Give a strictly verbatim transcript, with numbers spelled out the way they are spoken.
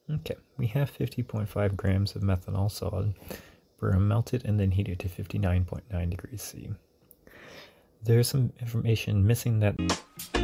Okay, we have fifty point five grams of methanol solid. We're melted and then heated to fifty-nine point nine degrees C. There's some information missing that